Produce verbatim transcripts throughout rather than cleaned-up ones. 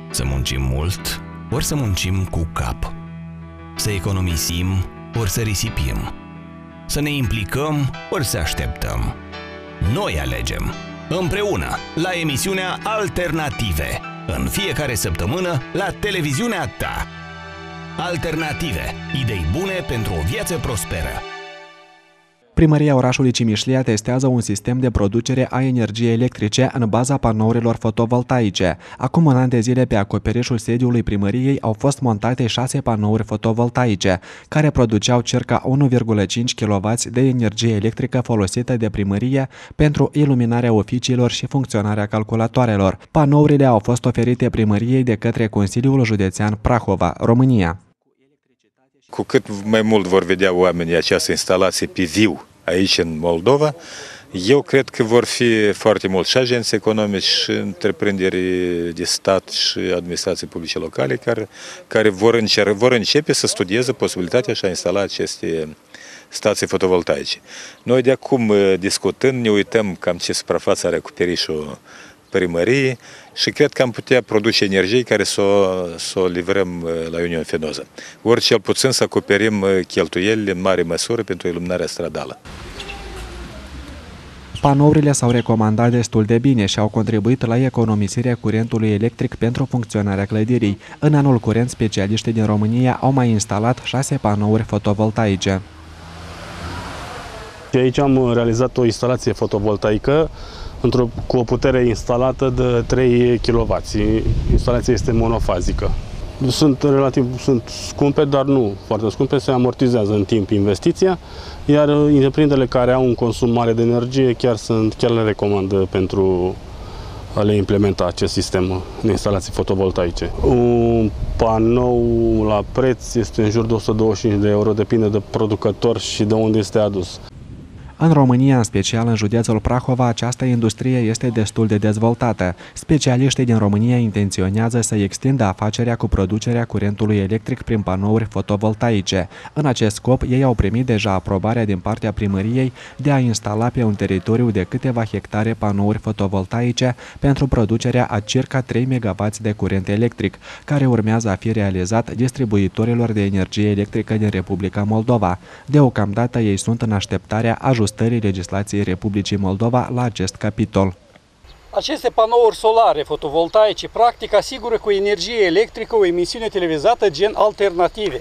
Să muncim mult, ori să muncim cu cap. Să economisim, ori să risipim. Să ne implicăm, ori să așteptăm. Noi alegem, împreună, la emisiunea Alternative, în fiecare săptămână la televiziunea ta. Alternative, idei bune pentru o viață prosperă. Primăria orașului Cimișlia testează un sistem de producere a energiei electrice în baza panourilor fotovoltaice. Acum un an de zile, pe acoperișul sediului primăriei au fost montate șase panouri fotovoltaice, care produceau circa unu virgulă cinci kilowați de energie electrică folosită de primărie pentru iluminarea oficiilor și funcționarea calculatoarelor. Panourile au fost oferite primăriei de către Consiliul Județean Prahova, România. Cu cât mai mult vor vedea oamenii această instalație pe viu aici în Moldova, eu cred că vor fi foarte mulți și agenți economici, și întreprinderi de stat și administrații publice locale care, care vor, încerca, vor începe să studieze posibilitatea și a instala aceste stații fotovoltaice. Noi de acum discutând ne uităm cam ce suprafață are acoperișul primăriei și cred că am putea produce energie care să o, să o livrăm la Uniune Fenoză. Ori cel puțin să acoperim cheltuielile în mare măsură pentru iluminarea stradală. Panourile s-au recomandat destul de bine și au contribuit la economisirea curentului electric pentru funcționarea clădirii. În anul curent, specialiștii din România au mai instalat șase panouri fotovoltaice. Aici am realizat o instalație fotovoltaică cu o putere instalată de trei kilowați. Instalația este monofazică. Sunt relativ sunt scumpe, dar nu foarte scumpe, se amortizează în timp investiția, iar întreprinderile care au un consum mare de energie chiar, sunt, chiar le recomand pentru a le implementa acest sistem de instalații fotovoltaice. Un panou la preț este în jur de o sută douăzeci și cinci de euro, depinde de producător și de unde este adus. În România, în special în județul Prahova, această industrie este destul de dezvoltată. Specialiștii din România intenționează să extindă afacerea cu producerea curentului electric prin panouri fotovoltaice. În acest scop, ei au primit deja aprobarea din partea primăriei de a instala pe un teritoriu de câteva hectare panouri fotovoltaice pentru producerea a circa trei megawați de curent electric, care urmează a fi realizat distribuitorilor de energie electrică din Republica Moldova. Deocamdată ei sunt în așteptarea ajustării legislației Republicii Moldova la acest capitol. Aceste panouri solare fotovoltaice practic asigură cu energie electrică o emisiune televizată gen Alternative.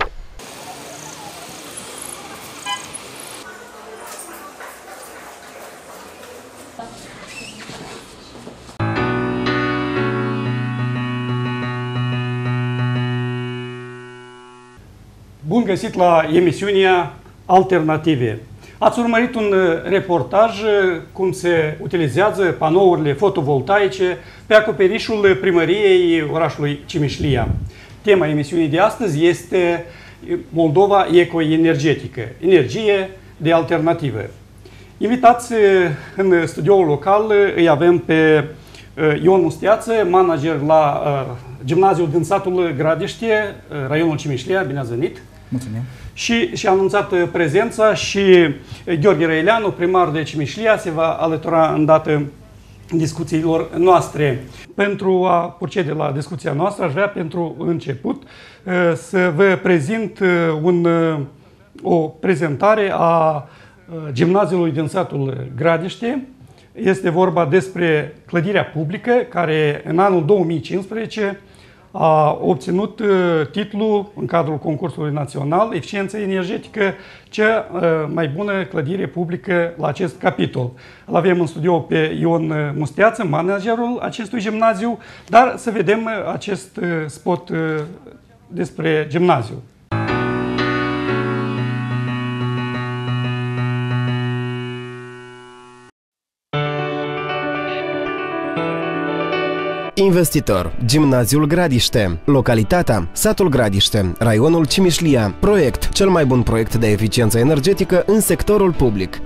Bun găsit la emisiunea Alternative. Ați urmărit un reportaj cum se utilizează panourile fotovoltaice pe acoperișul primăriei orașului Cimișlia. Tema emisiunii de astăzi este Moldova ecoenergetică, energie de alternativă. Invitați în studioul local îi avem pe Ion Musteață, manager la gimnaziul din satul Gradiște, raionul Cimișlia. Bine ați venit! Mulțumim! Și și-a anunțat prezența și Gheorghe Răileanu, primar de Cimișlia, se va alătura îndată discuțiilor noastre. Pentru a procede la discuția noastră, aș vrea pentru început să vă prezint un, o prezentare a gimnaziului din satul Gradiște. Este vorba despre clădirea publică care în anul două mii cincisprezece a obținut titlul în cadrul concursului național Eficiență energetică, cea mai bună clădire publică la acest capitol. Îl avem în studio pe Ion Musteață, managerul acestui gimnaziu, dar să vedem acest spot despre gimnaziu. Investitor, Gimnaziul Gradiște, localitatea, satul Gradiște, raionul Cimișlia, proiect, cel mai bun proiect de eficiență energetică în sectorul public.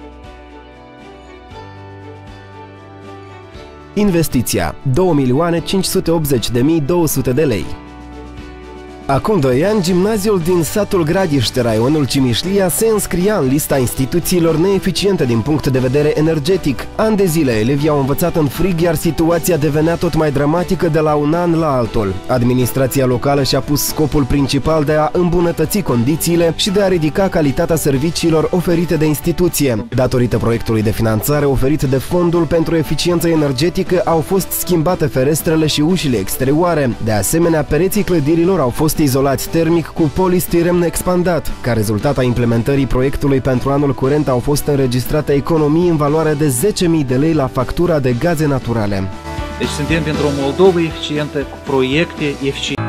Investiția, două milioane cinci sute optzeci de mii două sute de lei. Acum doi ani, gimnaziul din satul Gradiște, raionul Cimișlia, se înscria în lista instituțiilor neeficiente din punct de vedere energetic. Ani de zile, elevii au învățat în frig, iar situația devenea tot mai dramatică de la un an la altul. Administrația locală și-a pus scopul principal de a îmbunătăți condițiile și de a ridica calitatea serviciilor oferite de instituție. Datorită proiectului de finanțare oferit de Fondul pentru Eficiență Energetică, au fost schimbate ferestrele și ușile exterioare. De asemenea, pereții clădirilor au fost izolați termic cu polistirem expandat. Ca rezultat a implementării proiectului pentru anul curent au fost înregistrate economii în valoare de zece mii de lei la factura de gaze naturale. Deci suntem pentru o Moldovă eficientă, cu proiecte eficiente.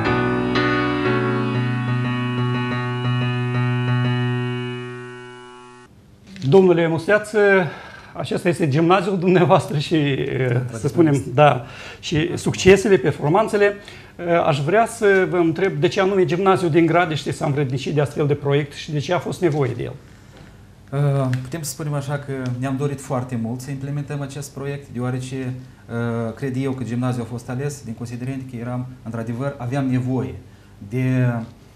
Domnule Musteață, acesta este gimnaziul dumneavoastră și, să spunem, da, și succesele, performanțele. Aș vrea să vă întreb de ce anume gimnaziul din Gradiște s-a învrednicit de astfel de proiect și de ce a fost nevoie de el. Putem să spunem așa că ne-am dorit foarte mult să implementăm acest proiect, deoarece cred eu că gimnaziul a fost ales din considerent că eram, într-adevăr, aveam nevoie de,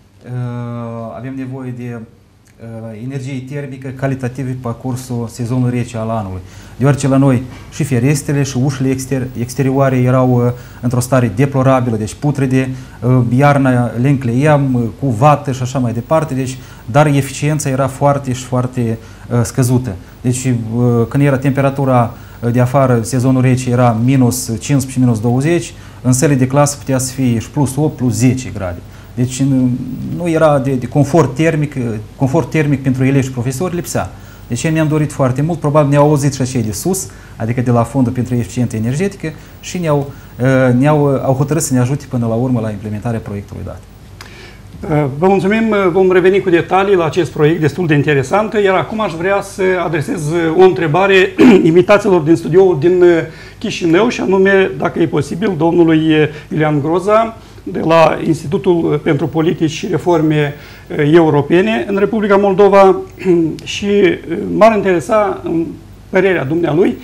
aveam nevoie de energie termică calitativă pe parcursul sezonului rece al anului. Deoarece la noi și ferestrele și ușile exter exterioare erau într-o stare deplorabilă, deci putrede, iarna le încleiem cu vată și așa mai departe, deci, dar eficiența era foarte și foarte scăzută. Deci când era temperatura de afară, sezonul rece era minus cincisprezece, minus douăzeci, în sălile de clasă putea să fie și plus opt, plus zece grade. Deci nu era de, de confort termic, confort termic pentru elevi și profesori lipsea. Deci ne-am dorit foarte mult, probabil ne-au auzit și acei de sus, adică de la Fondul pentru Eficiență Energetică și ne-au ne-au au hotărât să ne ajute până la urmă la implementarea proiectului dat. Vă mulțumim, vom reveni cu detalii la acest proiect destul de interesant, iar acum aș vrea să adresez o întrebare invitaților din studioul din Chișinău și anume, dacă e posibil, domnului Iulian Groza, de la Institutul pentru Politici și Reforme Europene în Republica Moldova și m-ar interesa, în părerea dumnealui,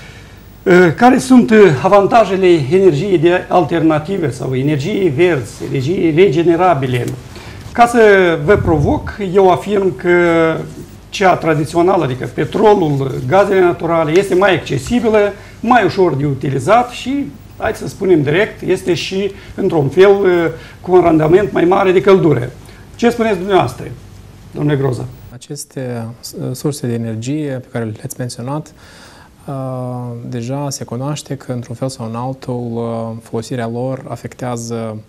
care sunt avantajele energiei de alternative sau energiei verzi, energiei regenerabile. Ca să vă provoc, eu afirm că cea tradițională, adică petrolul, gazele naturale, este mai accesibilă, mai ușor de utilizat și, hai să spunem direct, este și, într-un fel, cu un randament mai mare de căldură. Ce spuneți dumneavoastră, domnule Groza? Aceste surse de energie pe care le-ați menționat, deja se cunoaște că, într-un fel sau în altul, folosirea lor afectează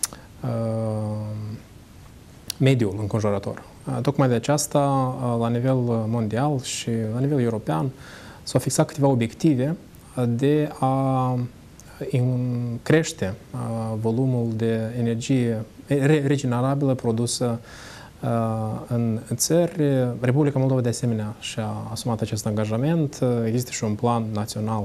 mediul înconjurător. Tocmai de aceasta, la nivel mondial și la nivel european, s-au fixat câteva obiective de a crește volumul de energie regenerabilă produsă în țări. Republica Moldova, de asemenea, și-a asumat acest angajament. Există și un plan național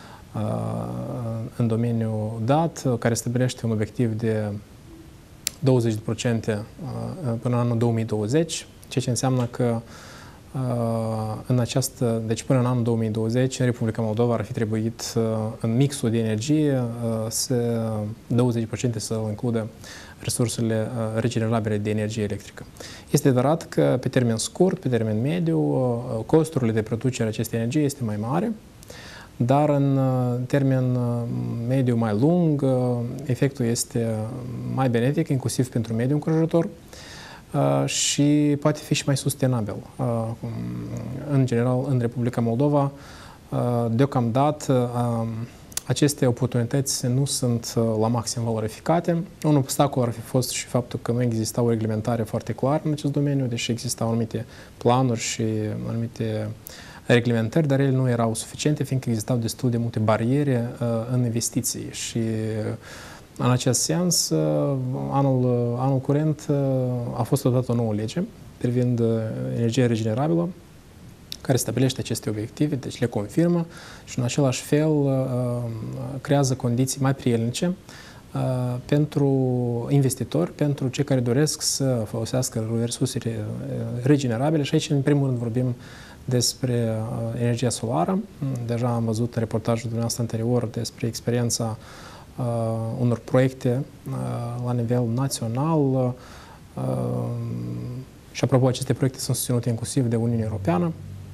în domeniul dat, care stabilește un obiectiv de douăzeci la sută până în anul două mii douăzeci, ceea ce înseamnă că în această, deci până în anul două mii douăzeci, în Republica Moldova ar fi trebuit în mixul de energie să douăzeci la sută să includă resursele regenerabile de energie electrică. Este adevărat că pe termen scurt, pe termen mediu, costurile de producere a acestei energii este mai mare, dar în termen mediu mai lung, efectul este mai benefic, inclusiv pentru mediul înconjurător, și poate fi și mai sustenabil. În general, în Republica Moldova, deocamdată, aceste oportunități nu sunt la maxim valorificate. Un obstacol ar fi fost și faptul că nu exista o reglementare foarte clară în acest domeniu, deși existau anumite planuri și anumite reglementări, dar ele nu erau suficiente, fiindcă existau destul de multe bariere în investiții. Și în acest sens, anul, anul curent a fost adoptată o nouă lege privind energia regenerabilă, care stabilește aceste obiective, deci le confirmă și în același fel creează condiții mai prielnice pentru investitori, pentru cei care doresc să folosească resurse regenerabile și aici, în primul rând, vorbim despre energia solară. Deja am văzut în reportajul dumneavoastră anterior despre experiența Uh, unor proiecte uh, la nivel național și, apropo, aceste proiecte sunt susținute inclusiv de Uniunea Europeană,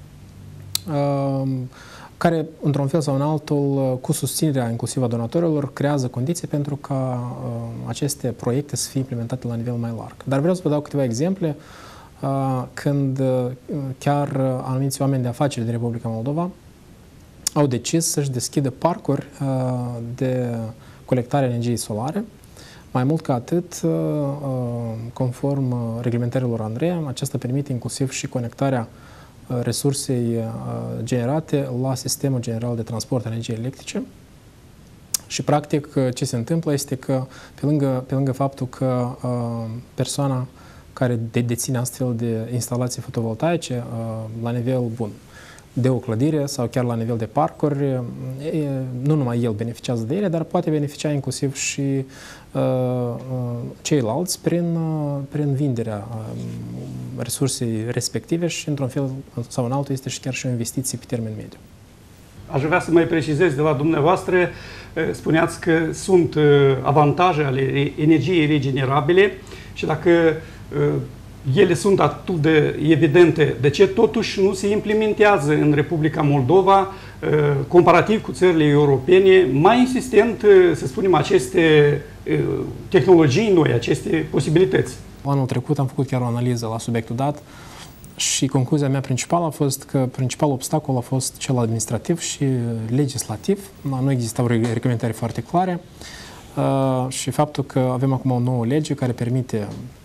care, într-un fel sau în altul, cu susținerea inclusiv a donatorilor, creează condiții pentru ca aceste proiecte să fie implementate la nivel mai larg. Dar vreau să vă dau câteva exemple când chiar anumiți oameni de afaceri din Republica Moldova au decis să-și deschidă parcuri de colectare a energiei solare. Mai mult ca atât, conform reglementărilor ANRE, acesta permite inclusiv și conectarea resursei generate la sistemul general de transport a energiei electrice. Și, practic, ce se întâmplă este că, pe lângă, pe lângă faptul că persoana care deține astfel de instalații fotovoltaice la nivel bun, de o clădire sau chiar la nivel de parcuri, nu numai el beneficiază de ele, dar poate beneficia inclusiv și uh, ceilalți prin, uh, prin vinderea uh, resursei respective și, într-un fel sau în altul, este și chiar și o investiție pe termen mediu. Aș vrea să mai precizez de la dumneavoastră, spuneați că sunt avantaje ale energiei regenerabile și dacă ele sunt atât de evidente, de ce totuși nu se implementează în Republica Moldova, comparativ cu țările europene, mai insistent, să spunem, aceste tehnologii noi, aceste posibilități? Anul trecut am făcut chiar o analiză la subiectul dat și concluzia mea principală a fost că principalul obstacol a fost cel administrativ și legislativ. Nu existau reglementări foarte clare și faptul că avem acum o nouă lege care permite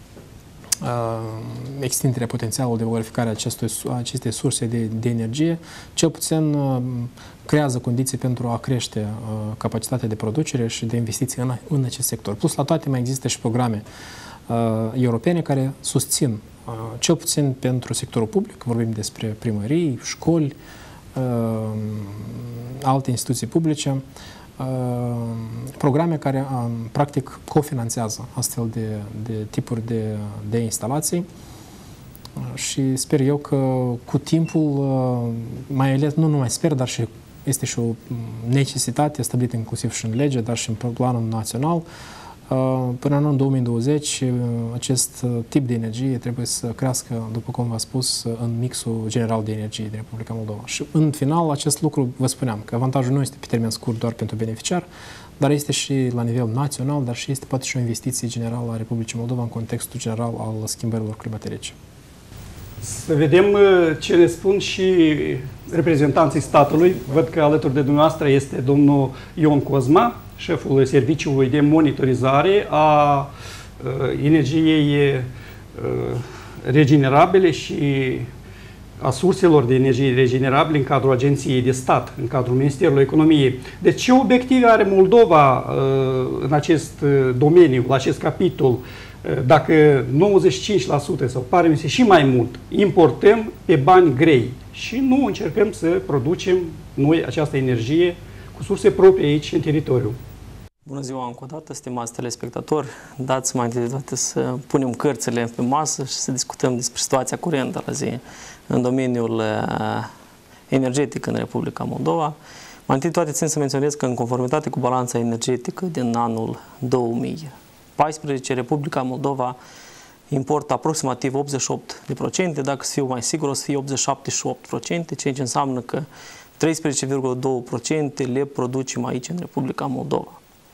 extinderea potențialului de valorificare a acestei surse de, de energie, cel puțin creează condiții pentru a crește capacitatea de producere și de investiții în, în acest sector. Plus la toate mai există și programe europene care susțin, cel puțin pentru sectorul public, vorbim despre primării, școli, alte instituții publice, programe care practic cofinanțează astfel de, de tipuri de, de instalații și sper eu că cu timpul, mai ales, nu numai sper, dar și este și o necesitate stabilită inclusiv și în lege, dar și în planul național. Până în anul două mii douăzeci, acest tip de energie trebuie să crească, după cum v-am spus, în mixul general de energie din Republica Moldova. Și în final, acest lucru, vă spuneam, că avantajul nu este pe termen scurt doar pentru beneficiar, dar este și la nivel național, dar și este poate și o investiție generală a Republicii Moldova în contextul general al schimbărilor climatice. Să vedem ce ne spun și reprezentanții statului. Văd că alături de dumneavoastră este domnul Ion Cozma, șeful Serviciului de Monitorizare a uh, Energiei uh, Regenerabile și a surselor de energie regenerabile în cadrul Agenției de Stat, în cadrul Ministerului Economiei. Deci ce obiective are Moldova uh, în acest domeniu, la acest capitol? Uh, dacă nouăzeci și cinci la sută sau pare mi se și mai mult importăm pe bani grei și nu încercăm să producem noi această energie cu surse proprii aici în teritoriu. Bună ziua încă o dată, stimați telespectatori. Dați mai întâi de toate să punem cărțile pe masă și să discutăm despre situația curentă la zi în domeniul energetic în Republica Moldova. Mai întâi de toate țin să menționez că în conformitate cu balanța energetică din anul două mii paisprezece, Republica Moldova importă aproximativ optzeci și opt la sută, dacă să fiu mai sigur o să fie optzeci și șapte și opt la sută, ceea ce înseamnă că treisprezece virgulă doi la sută le producem aici în Republica Moldova.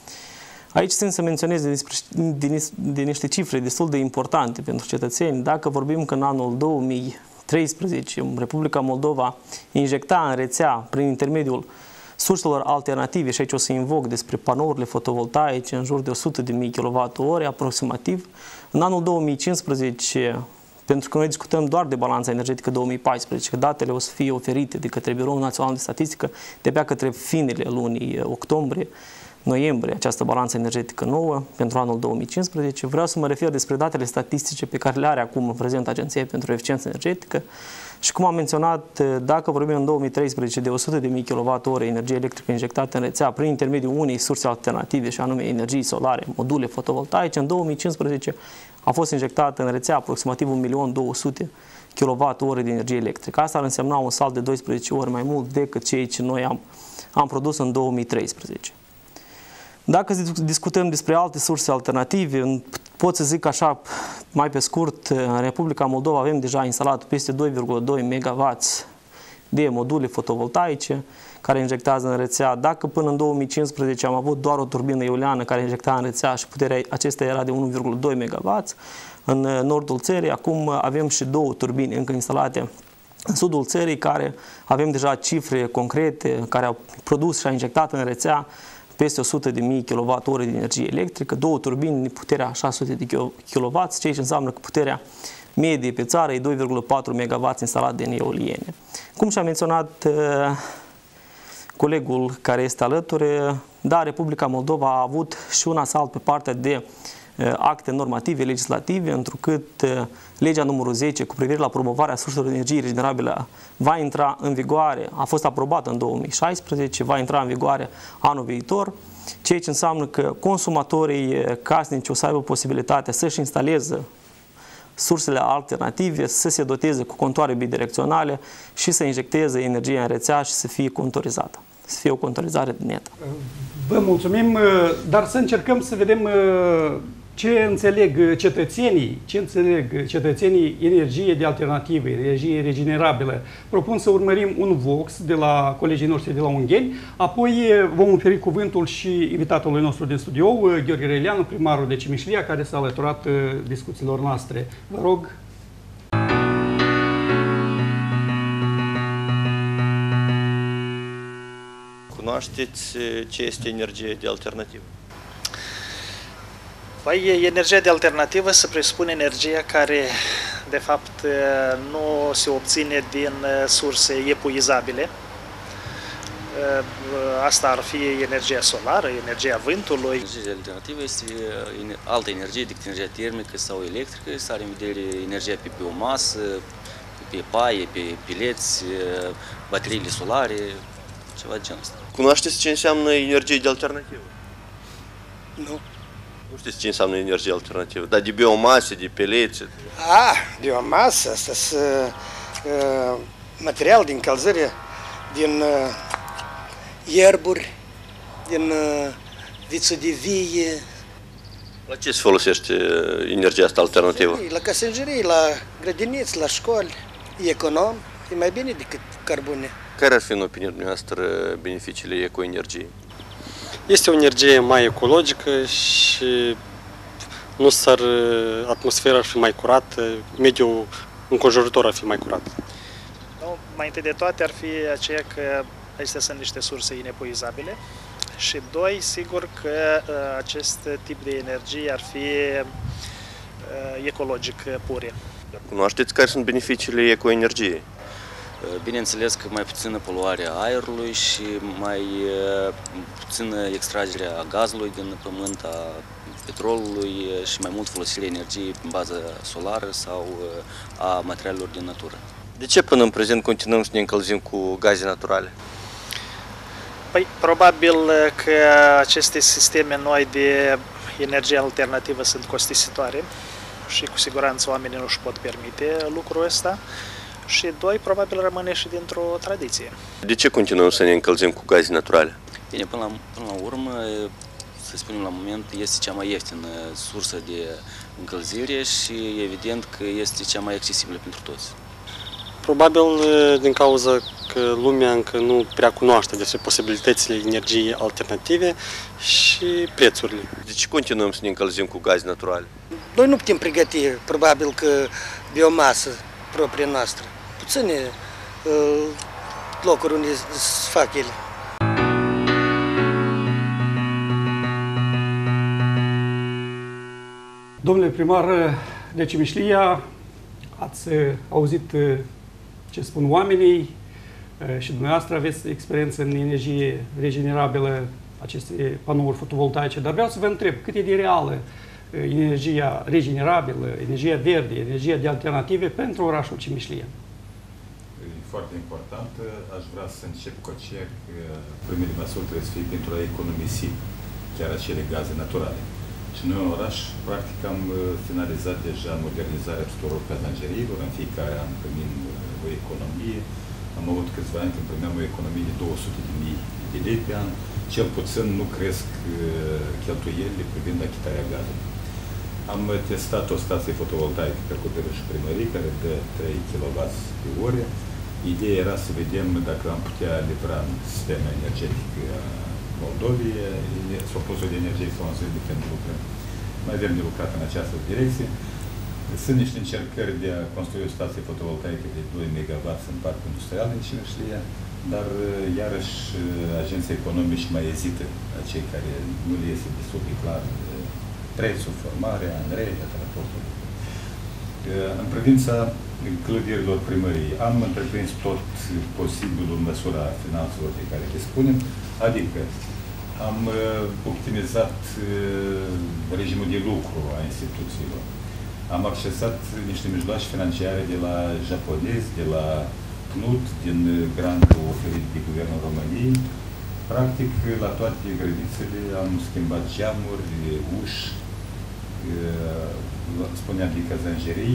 Aici țin să menționez de, de, de niște cifre destul de importante pentru cetățeni. Dacă vorbim că în anul două mii treisprezece Republica Moldova injecta în rețea prin intermediul surselor alternative, și aici o să invoc despre panourile fotovoltaice în jur de o sută de mii de kilowatt-ore aproximativ, în anul două mii cincisprezece, pentru că noi discutăm doar de balanța energetică două mii paisprezece, că datele o să fie oferite de către Biroul Național de Statistică de-abia către finele lunii octombrie, noiembrie, această balanță energetică nouă pentru anul două mii cincisprezece. Vreau să mă refer despre datele statistice pe care le are acum în prezent Agenția pentru Eficiență Energetică și, cum am menționat, dacă vorbim în două mii treisprezece de o sută de mii de kilowatt-ore energie electrică injectată în rețea prin intermediul unei surse alternative și anume energii solare, module fotovoltaice, în două mii cincisprezece a fost injectată în rețea aproximativ un milion două sute de kilowatt-ore de energie electrică. Asta ar însemna un salt de doisprezece ori mai mult decât ceea ce noi am, am produs în două mii treisprezece. Dacă discutăm despre alte surse alternative, pot să zic așa, mai pe scurt, în Republica Moldova avem deja instalat peste doi virgulă doi megawatts de module fotovoltaice care injectează în rețea. Dacă până în două mii cincisprezece am avut doar o turbină eoliană care injecta în rețea și puterea acesta era de unu virgulă doi megawatts în nordul țării, acum avem și două turbine încă instalate în sudul țării, care avem deja cifre concrete, care au produs și au injectat în rețea peste o sută de mii kilowatts-ore de energie electrică, două turbini, puterea șase sute de kilowatts, ceea ce înseamnă că puterea medie pe țară e doi virgulă patru megawatts instalat din eoliene. Cum și-a menționat uh, colegul care este alături, da, Republica Moldova a avut și un asalt pe partea de uh, acte normative, legislative, întrucât uh, legea numărul zece cu privire la promovarea surselor de energie regenerabilă va intra în vigoare, a fost aprobată în două mii șaisprezece, va intra în vigoare anul viitor, ceea ce înseamnă că consumatorii casnici o să aibă posibilitatea să-și instaleze sursele alternative, să se doteze cu contoare bidirecționale și să injecteze energia în rețea și să fie contorizată, să fie o contorizare netă. Vă mulțumim, dar să încercăm să vedem ce înțeleg cetățenii, ce înțeleg cetățenii energie de alternativă, energie regenerabilă. Propun să urmărim un vox de la colegii noștri de la Ungheni, apoi vom oferi cuvântul și invitatului nostru din studio, Gheorghe Răileanu, primarul de Cimișlia, care s-a alăturat discuțiilor noastre. Vă rog. Cunoașteți ce este energie de alternativă? Păi, energia de alternativă se presupune energia care, de fapt, nu se obține din surse epuizabile. Asta ar fi energia solară, energia vântului. Energia alternativă este altă energie decât energia termică sau electrică. Să are în vedere energia pe biomasă, pe paie, pe pileți, bateriile solare, ceva de genul ăsta. Cunoașteți ce înseamnă energie de alternativă? Nu. Nu știți ce înseamnă energie alternativă, dar de biomasă, de pelețe. Ah, biomasă, asta sunt uh, material de încălzire din uh, ierburi, din uh, vițul de vie. La ce se folosește energia asta alternativă? La casăngerie, la grădiniți, la școli. E econom, e mai bine decât cărbune. Care ar fi, în opinia dumneavoastră, beneficiile ecoenergiei? Este o energie mai ecologică și nu s-ar, atmosfera ar fi mai curată, mediul înconjurător ar fi mai curat. Nu, mai întâi de toate ar fi aceea că acestea sunt niște surse inepuizabile și doi, sigur că acest tip de energie ar fi ecologic pure. Cunoașteți care sunt beneficiile ecoenergiei? Bineînțeles că mai puțină poluarea aerului și mai puțină extragerea gazului din pământ, a petrolului și mai mult folosirea energiei în bază solară sau a materialelor din natură. De ce până în prezent continuăm să ne încălzim cu gaze naturale? Păi, probabil că aceste sisteme noi de energie alternativă sunt costisitoare și cu siguranță oamenii nu își pot permite lucrul ăsta. Și doi, probabil rămâne și dintr-o tradiție. De ce continuăm să ne încălzim cu gaze naturale? Bine, până la, până la urmă, să spunem la moment, este cea mai ieftină sursă de încălzire și evident că este cea mai accesibilă pentru toți. Probabil din cauza că lumea încă nu prea cunoaște despre posibilitățile energiei alternative și prețurile. De ce continuăm să ne încălzim cu gaze naturale? Noi nu putem pregăti, probabil că biomasă propria noastră. Puține uh, locuri unde se fac ele. Domnule primar de Cimișlia, ați auzit ce spun oamenii și dumneavoastră aveți experiență în energie regenerabilă, aceste panouri fotovoltaice, dar vreau să vă întreb cât e de reală energia regenerabilă, energia verde, energia de alternative pentru orașul Cimișlia. E foarte important. Aș vrea să încep cu aceea că primele măsuri trebuie să fie pentru a economisi chiar acele gaze naturale. Și noi în oraș, practic, am finalizat deja modernizarea tuturor cazangeriilor. În fiecare an primim o economie. Am avut câțiva ani când primeam o economie de două sute de mii de lei pe an cel puțin nu cresc cheltuielile privind achitarea gazului. Am testat o stație fotovoltaică pe Cuperu și Primării, care dă trei kilowați pe oră. Ideea era să vedem dacă am putea livra în sistema energetică a Moldovei surplusul de energie extraordinară pentru Ucraina. Mai avem de lucrat în această direcție. Sunt niște încercări de a construi o stație fotovoltaică de doi megawatt în parcul industrial din Cimeșlia, dar iarăși agenții economici mai ezită, cei care nu le iese destul de clar prețul, formarea, înreia, raportul. În privința clădirilor primării, am întreprins tot posibilul în măsura finanțelor de care dispunem, adică am optimizat regimul de lucru a instituțiilor. Am accesat niște mijloace financiare de la japonezi, de la P N U D, din grantul oferit de Guvernul României. Practic, la toate grădinițele am schimbat geamuri, uși, spuneam de cazanjerii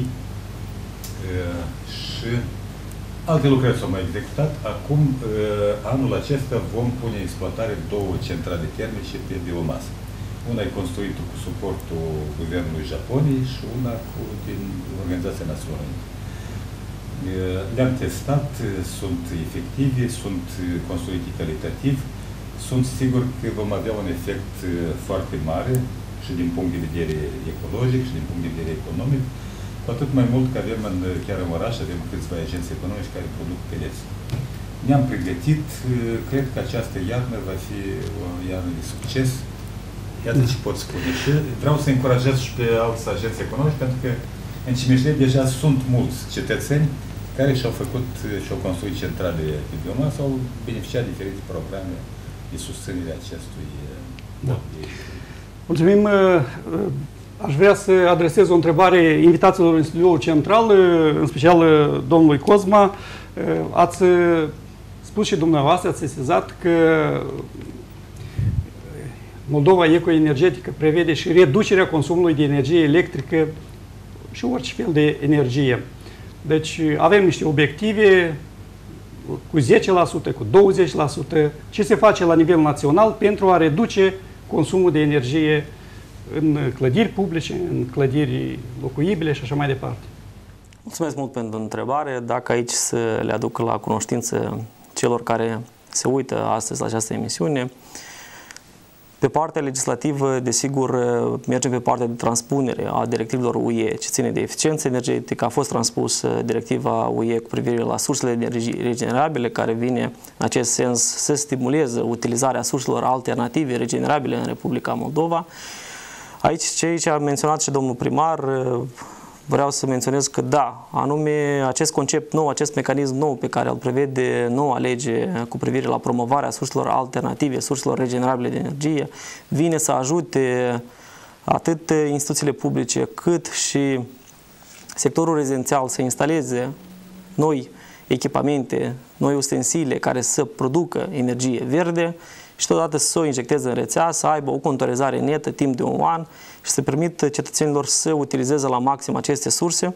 și alte lucrări s-au mai executat. Acum, anul acesta, vom pune în exploatare două centrale termice pe biomasă. Una e construită cu suportul Guvernului Japoniei și una cu, din Organizația Națiunilor Unite. Le-am testat, sunt efective, sunt construite calitativ. Sunt sigur că vom avea un efect foarte mare și din punct de vedere ecologic și din punct de vedere economic, cu atât mai mult că avem în, chiar în oraș, avem câțiva agenți economici care produc peleți. Ne-am pregătit, cred că această iarnă va fi o iarnă de succes. Iată ce pot spune. Și vreau să încurajez și pe alți agenți economici, pentru că în Cimeșlia deja sunt mulți cetățeni care și-au făcut și-au construit centrale pe biomasă, au beneficiat de diferite programe de susținere a acestui mod de... Mulțumim! Aș vrea să adresez o întrebare invitaților în studioul central, în special domnului Cosma. Ați spus și dumneavoastră, ați sesizat că Moldova Ecoenergetică prevede și reducerea consumului de energie electrică și orice fel de energie. Deci avem niște obiective cu zece la sută, cu douăzeci la sută. Ce se face la nivel național pentru a reduce consumul de energie în clădiri publice, în clădiri locuibile și așa mai departe? Mulțumesc mult pentru întrebare. Dacă aici să le aduc la cunoștință celor care se uită astăzi la această emisiune, pe partea legislativă, desigur, mergem pe partea de transpunere a directivelor U E ce ține de eficiență energetică. A fost transpus directiva U E cu privire la sursele de energie regenerabile, care vine în acest sens să stimuleze utilizarea surselor alternative regenerabile în Republica Moldova. Aici, ce a menționat și domnul primar, vreau să menționez că da, anume acest concept nou, acest mecanism nou pe care îl prevede noua lege cu privire la promovarea surselor alternative, surselor regenerabile de energie, vine să ajute atât instituțiile publice cât și sectorul rezidențial să instaleze noi echipamente, noi ustensile care să producă energie verde și totodată să o injecteze în rețea, să aibă o contorizare netă timp de un an și să permită cetățenilor să utilizeze la maxim aceste surse.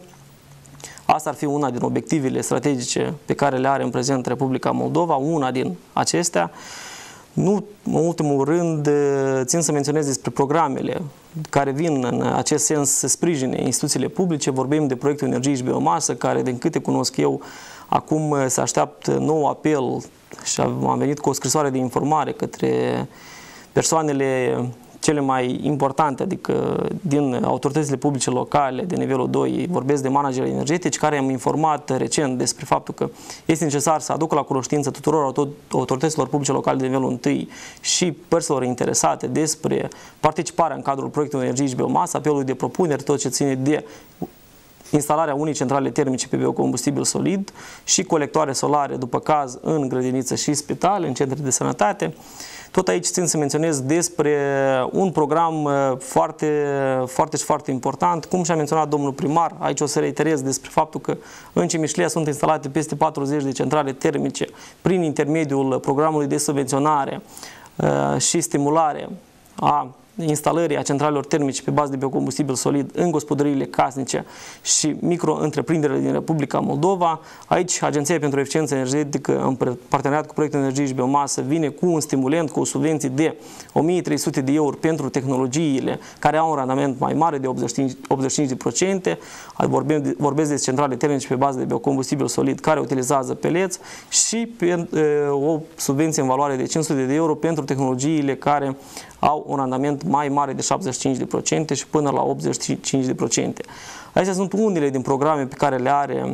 Asta ar fi una din obiectivele strategice pe care le are în prezent Republica Moldova, una din acestea. Nu, în ultimul rând, țin să menționez despre programele care vin în acest sens să sprijine instituțiile publice. Vorbim de proiectul Energie și Biomasă, care, din câte cunosc eu, acum se așteaptă nou apel și am venit cu o scrisoare de informare către persoanele cele mai importante, adică din autoritățile publice locale de nivelul doi, vorbesc de manageri energetici, care am informat recent despre faptul că este necesar să aducă la cunoștință tuturor autorităților publice locale de nivelul unu și părților interesate despre participarea în cadrul proiectului Energie și Biomasă, apelul de propuneri, tot ce ține de instalarea unei centrale termice pe biocombustibil solid și colectoare solare, după caz, în grădiniță și spitale, în centre de sănătate. Tot aici țin să menționez despre un program foarte, foarte și foarte important. Cum și-a menționat domnul primar, aici o să reiterez despre faptul că în Cimeșlia sunt instalate peste patruzeci de centrale termice prin intermediul programului de subvenționare și stimulare a instalării a centralelor termice pe bază de biocombustibil solid în gospodăriile casnice și micro-întreprinderile din Republica Moldova. Aici, Agenția pentru Eficiență Energetică, în parteneriat cu Proiectul Energie și Biomasă, vine cu un stimulent, cu o subvenție de o mie trei sute de euro pentru tehnologiile care au un randament mai mare de optzeci și cinci la sută. Vorbesc de centrale termice pe bază de biocombustibil solid care utilizează peleți și pe, o subvenție în valoare de cinci sute de euro pentru tehnologiile care au un randament mai mare de șaptezeci și cinci la sută și până la optzeci și cinci la sută. Acestea sunt unele din programe pe care le are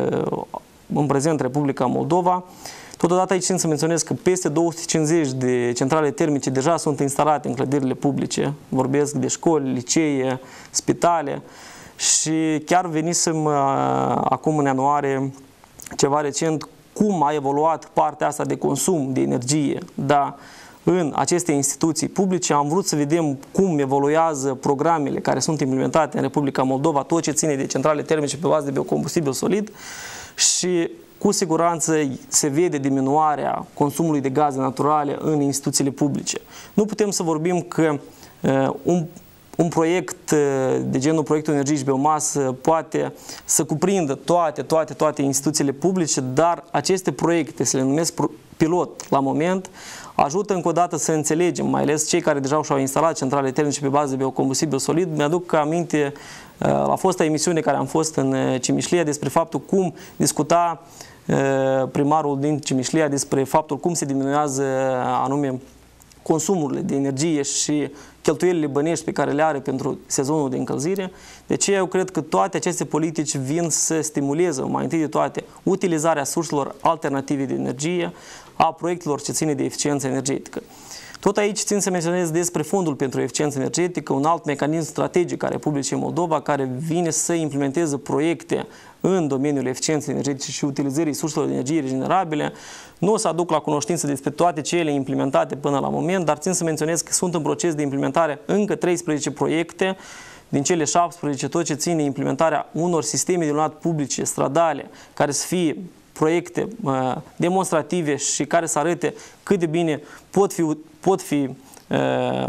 în prezent Republica Moldova. Totodată aici țin să menționez că peste două sute cincizeci de centrale termice deja sunt instalate în clădirile publice. Vorbesc de școli, licee, spitale și chiar venisem acum în ianuarie, ceva recent, cum a evoluat partea asta de consum de energie, da, în aceste instituții publice. Am vrut să vedem cum evoluează programele care sunt implementate în Republica Moldova, tot ce ține de centrale termice pe bază de biocombustibil solid și cu siguranță se vede diminuarea consumului de gaze naturale în instituțiile publice. Nu putem să vorbim că uh, un Un proiect de genul Proiectul Energie și Biomasă poate să cuprindă toate, toate, toate instituțiile publice, dar aceste proiecte, să le numesc pilot la moment, ajută încă o dată să înțelegem, mai ales cei care deja și-au instalat centrale termice pe bază de biocombustibil solid. Mi-aduc aminte la fosta emisiune care am fost în Cimișlia despre faptul cum discuta primarul din Cimișlia despre faptul cum se diminuează anume consumurile de energie și cheltuielile bănești pe care le are pentru sezonul de încălzire. De aceea eu cred că toate aceste politici vin să stimuleze mai întâi de toate utilizarea surselor alternative de energie, a proiectelor ce ține de eficiență energetică. Tot aici țin să menționez despre Fondul pentru Eficiență Energetică, un alt mecanism strategic a Republicii Moldova care vine să implementeze proiecte în domeniul eficienței energetice și utilizării surselor de energie regenerabile. Nu o să aduc la cunoștință despre toate cele implementate până la moment, dar țin să menționez că sunt în proces de implementare încă treisprezece proiecte, din cele șaptesprezece tot ce ține implementarea unor sisteme de luminat publice, stradale, care să fie proiecte uh, demonstrative și care să arate cât de bine pot fi, pot fi uh,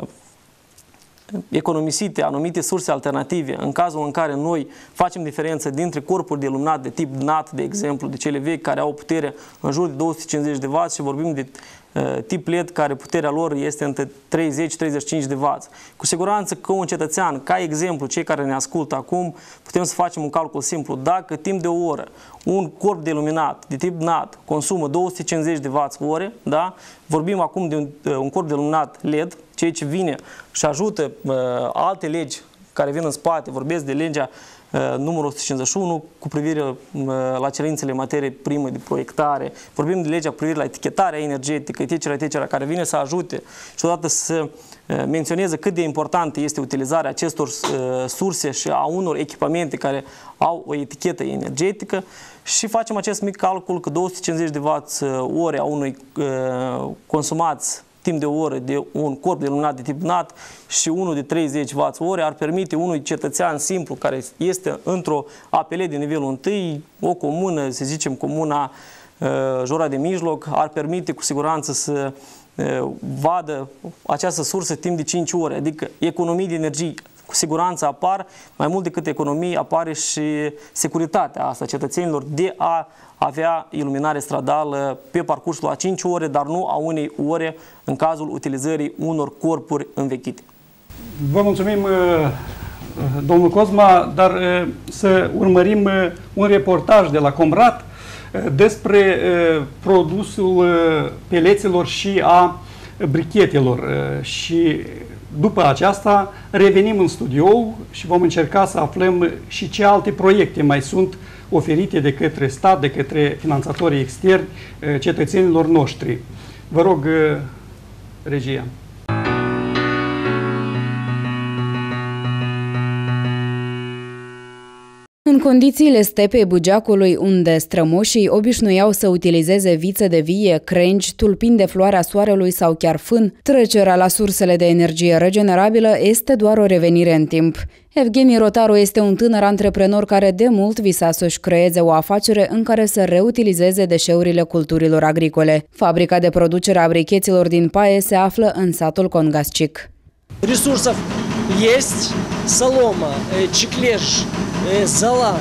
economisite anumite surse alternative în cazul în care noi facem diferență dintre corpuri de luminat de tip N A T, de exemplu, de cele vechi care au putere în jur de două sute cincizeci de wați și vorbim de uh, tip L E D care puterea lor este între treizeci treizeci și cinci de wați. Cu siguranță că un cetățean, ca exemplu, cei care ne ascultă acum, putem să facem un calcul simplu. Dacă timp de o oră un corp de luminat de tip N A T consumă două sute cincizeci de wați ore, da? Vorbim acum de un, un corp de luminat L E D, ceea ce vine și ajută uh, alte legi care vin în spate. Vorbesc de legea uh, numărul o sută cincizeci și unu cu privire uh, la cerințele în materie primă de proiectare. Vorbim de legea cu privire la etichetarea energetică, et cetera, et cetera, care vine să ajute și odată să uh, menționeze cât de importantă este utilizarea acestor uh, surse și a unor echipamente care au o etichetă energetică. Și facem acest mic calcul că două sute cincizeci de wați ore a unui uh, consumați timp de o oră de un corp de luminat de tip N A T și unul de treizeci wați ore ar permite unui cetățean simplu care este într-o A P L de nivelul unu, o comună, să zicem comuna uh, Jora de Mijloc, ar permite cu siguranță să uh, vadă această sursă timp de cinci ore, adică economii de energie. Cu siguranță apar, mai mult decât economii, apare și securitatea asta cetățenilor de a avea iluminare stradală pe parcursul a cinci ore, dar nu a unei ore în cazul utilizării unor corpuri învechite. Vă mulțumim, domnul Cosma, dar să urmărim un reportaj de la Comrat despre produsul peleților și a brichetelor și după aceasta revenim în studio și vom încerca să aflăm și ce alte proiecte mai sunt oferite de către stat, de către finanțatorii externi cetățenilor noștri. Vă rog, regia. În condițiile stepei Bugeacului, unde strămoșii obișnuiau să utilizeze viță de vie, crengi, tulpini de floarea soarelui sau chiar fân, trecerea la sursele de energie regenerabilă este doar o revenire în timp. Evgeni Rotaru este un tânăr antreprenor care de mult visa să-și creeze o afacere în care să reutilizeze deșeurile culturilor agricole. Fabrica de producere a bricheților din paie se află în satul Congascic. ресурсов есть, солома, чеклеж, зола,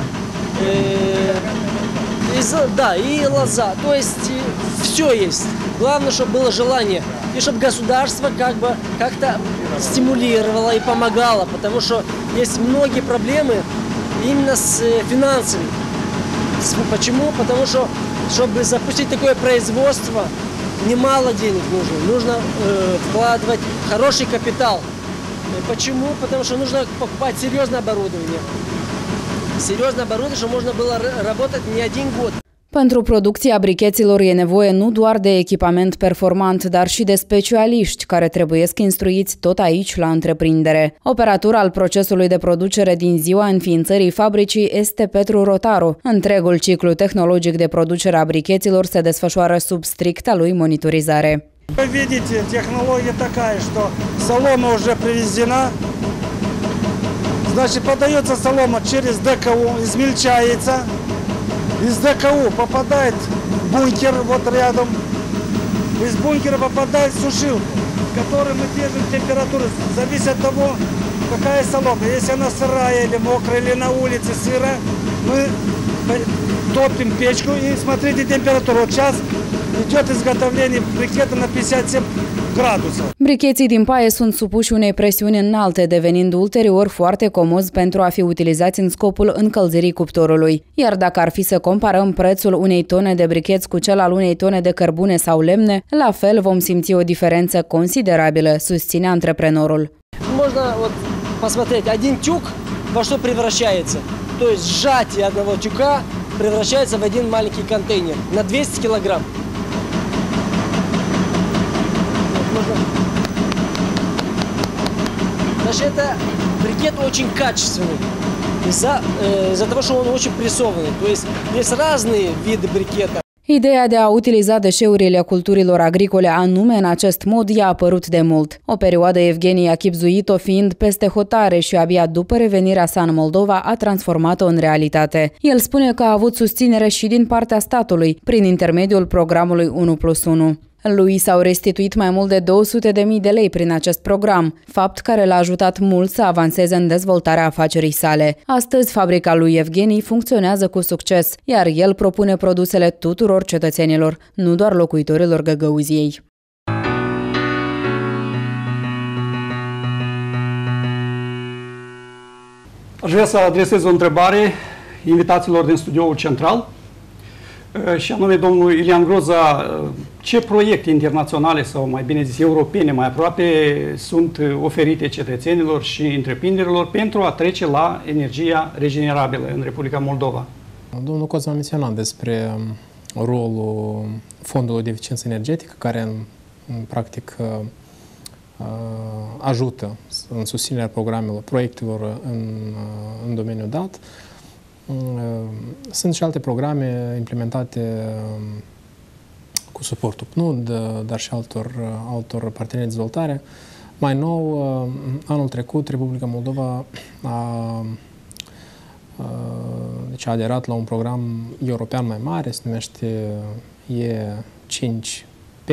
да, и лоза, то есть все есть. Главное, чтобы было желание, и чтобы государство как бы как-то стимулировало и помогало, потому что есть многие проблемы именно с финансами. Почему? Потому что, чтобы запустить такое производство, немало денег нужно. Нужно э, вкладывать хороший капитал. Почему? Потому что нужно покупать серьезное оборудование. Серьезное оборудование, чтобы можно было работать не один год. Pentru producția bricheților e nevoie nu doar de echipament performant, dar și de specialiști care trebuiesc instruiți tot aici la întreprindere. Operator al procesului de producere din ziua înființării fabricii este Petru Rotaru. Întregul ciclu tehnologic de producere a bricheților se desfășoară sub stricta lui monitorizare. Вы видите, технология такая, что солома уже привезена, значит подается солома через ДКУ, измельчается. Из ДКУ попадает в бункер вот рядом, из бункера попадает в сушилку, в которой мы держим температуру, зависит от того, какая солома. Если она сырая или мокрая, или на улице сырая, мы топим печку и смотрите температуру. Вот сейчас идет изготовление брикета на пятьдесят семь gradusov. Bricheții din paie sunt supuși unei presiuni înalte, devenind ulterior foarte comozi pentru a fi utilizați în scopul încălzirii cuptorului. Iar dacă ar fi să comparăm prețul unei tone de bricheți cu cel al unei tone de cărbune sau lemne, la fel vom simți o diferență considerabilă, susține antreprenorul. Можно вот посмотреть, один тюк во что превращается. То есть сжатие одного тюка превращается в один маленький контейнер на двести килограмм. Значит, это брикет очень качественный из-за э, из-за того, что он очень прессованный. То есть есть разные виды брикета. Ideea de a utiliza deșeurile culturilor agricole anume în acest mod i-a apărut de mult. O perioadă Evgeni a chibzuit-o fiind peste hotare și abia după revenirea sa în Moldova a transformat-o în realitate. El spune că a avut susținere și din partea statului, prin intermediul programului unu plus unu. Lui s-au restituit mai mult de două sute de mii de lei prin acest program, fapt care l-a ajutat mult să avanseze în dezvoltarea afacerii sale. Astăzi, fabrica lui Evgeni funcționează cu succes, iar el propune produsele tuturor cetățenilor, nu doar locuitorilor Găgăuziei. Aș vrea să adresez o întrebare invitaților din studioul central, și anume domnul Ilian Groza, ce proiecte internaționale sau mai bine zis europene mai aproape sunt oferite cetățenilor și întreprinderilor pentru a trece la energia regenerabilă în Republica Moldova? Domnul Coz a menționat despre rolul Fondului de Eficiență Energetică, care în, în practic ajută în susținerea programelor, proiectelor în, în domeniul dat. Sunt și alte programe implementate cu suportul P N U D, dar și altor, altor parteneri de dezvoltare. Mai nou, anul trecut, Republica Moldova a, deci a aderat la un program european mai mare, se numește E cinci P,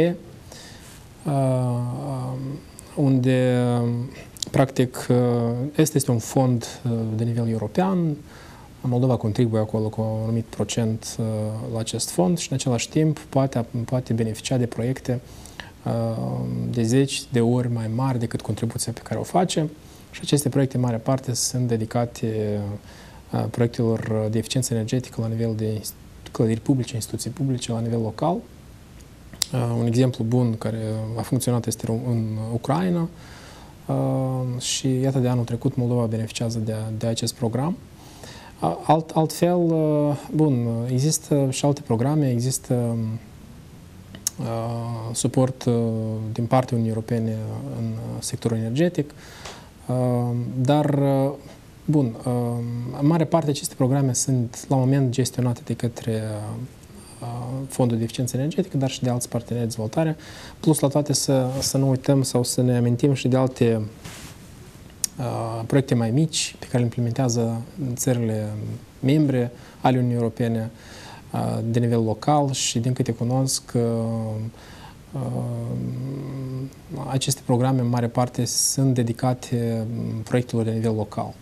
unde, practic, este, este un fond de nivel european. Moldova contribuie acolo cu un anumit procent uh, la acest fond și în același timp poate, poate beneficia de proiecte uh, de zeci de ori mai mari decât contribuția pe care o face și aceste proiecte în mare parte sunt dedicate uh, proiectelor de eficiență energetică la nivel de clădiri publice, instituții publice, la nivel local. Uh, un exemplu bun care a funcționat este în Ucraina uh, și iată de anul trecut Moldova beneficiază de, de acest program. Alt, altfel, bun, există și alte programe, există uh, suport uh, din partea Uniunii Europene în sectorul energetic, uh, dar, uh, bun, uh, în mare parte aceste programe sunt la moment gestionate de către uh, Fondul de Eficiență Energetică, dar și de alți parteneri de dezvoltare, plus la toate să, să nu uităm sau să ne amintim și de alte Uh, proiecte mai mici pe care le implementează țările membre ale Uniunii Europene uh, de nivel local și din câte cunosc uh, uh, aceste programe, în mare parte, sunt dedicate proiectelor de nivel local.